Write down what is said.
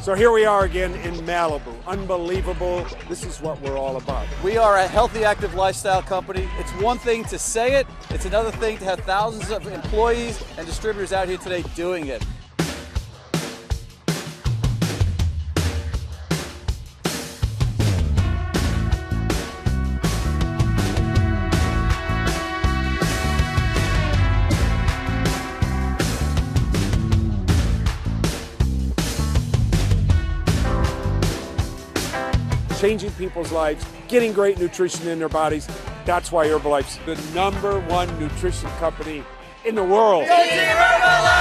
So here we are again in Malibu. Unbelievable. This is what we're all about. We are a healthy, active lifestyle company. It's one thing to say it, it's another thing to have thousands of employees and distributors out here today doing it. Changing people's lives, getting great nutrition in their bodies. That's why Herbalife's the #1 nutrition company in the world. Go Team Herbalife!